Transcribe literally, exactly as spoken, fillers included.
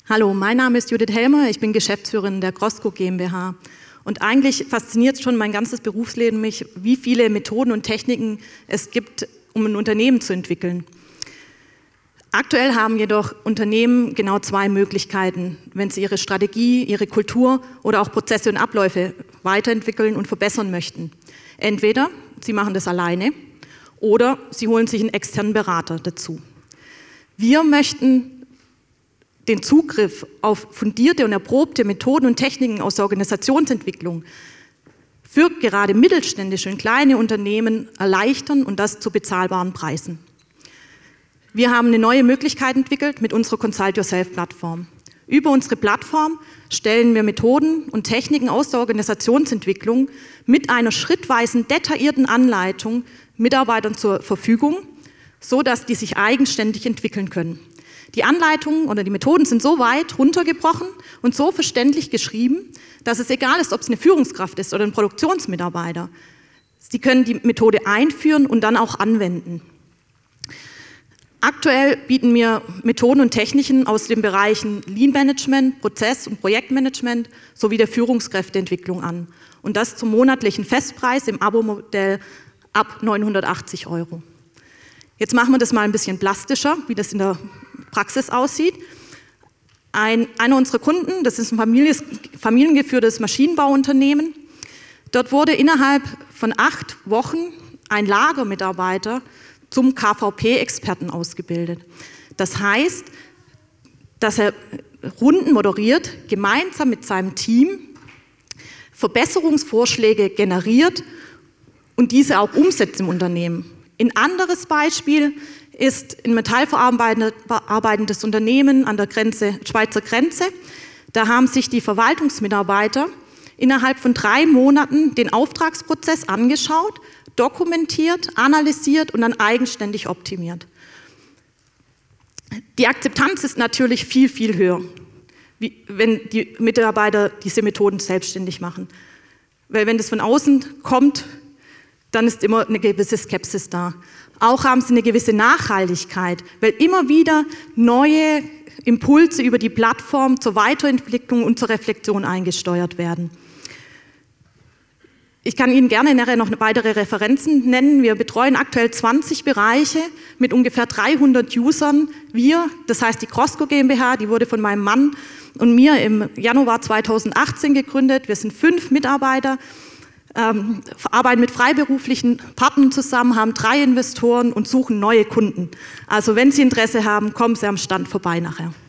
Hallo, mein Name ist Judith Helmer, ich bin Geschäftsführerin der Grosco GmbH. Und eigentlich fasziniert schon mein ganzes Berufsleben mich, wie viele Methoden und Techniken es gibt, um ein Unternehmen zu entwickeln. Aktuell haben jedoch Unternehmen genau zwei Möglichkeiten, wenn sie ihre Strategie, ihre Kultur oder auch Prozesse und Abläufe weiterentwickeln und verbessern möchten. Entweder sie machen das alleine oder sie holen sich einen externen Berater dazu. Wir möchten den Zugriff auf fundierte und erprobte Methoden und Techniken aus der Organisationsentwicklung für gerade mittelständische und kleine Unternehmen erleichtern und das zu bezahlbaren Preisen. Wir haben eine neue Möglichkeit entwickelt mit unserer Consult-Yourself-Plattform. Über unsere Plattform stellen wir Methoden und Techniken aus der Organisationsentwicklung mit einer schrittweisen, detaillierten Anleitung Mitarbeitern zur Verfügung, sodass die sich eigenständig entwickeln können. Die Anleitungen oder die Methoden sind so weit runtergebrochen und so verständlich geschrieben, dass es egal ist, ob es eine Führungskraft ist oder ein Produktionsmitarbeiter. Sie können die Methode einführen und dann auch anwenden. Aktuell bieten wir Methoden und Techniken aus den Bereichen Lean Management, Prozess- und Projektmanagement sowie der Führungskräfteentwicklung an. Und das zum monatlichen Festpreis im Abo-Modell ab neunhundertachtzig Euro. Jetzt machen wir das mal ein bisschen plastischer, wie das in der Praxis aussieht. Ein, einer unserer Kunden, das ist ein Families, familiengeführtes Maschinenbauunternehmen. Dort wurde innerhalb von acht Wochen ein Lagermitarbeiter zum K V P-Experten ausgebildet. Das heißt, dass er Runden moderiert, gemeinsam mit seinem Team Verbesserungsvorschläge generiert und diese auch umsetzt im Unternehmen. Ein anderes Beispiel ist ein metallverarbeitendes Unternehmen an der Grenze, Schweizer Grenze. Da haben sich die Verwaltungsmitarbeiter innerhalb von drei Monaten den Auftragsprozess angeschaut, dokumentiert, analysiert und dann eigenständig optimiert. Die Akzeptanz ist natürlich viel, viel höher, wie, wenn die Mitarbeiter diese Methoden selbstständig machen. Weil wenn das von außen kommt, dann ist immer eine gewisse Skepsis da. Auch haben sie eine gewisse Nachhaltigkeit, weil immer wieder neue Impulse über die Plattform zur Weiterentwicklung und zur Reflexion eingesteuert werden. Ich kann Ihnen gerne nachher noch weitere Referenzen nennen. Wir betreuen aktuell zwanzig Bereiche mit ungefähr dreihundert Usern. Wir, das heißt die Grosco GmbH, die wurde von meinem Mann und mir im Januar zweitausendachtzehn gegründet. Wir sind fünf Mitarbeiter. Ähm, arbeiten mit freiberuflichen Partnern zusammen, haben drei Investoren und suchen neue Kunden. Also wenn Sie Interesse haben, kommen Sie am Stand vorbei nachher.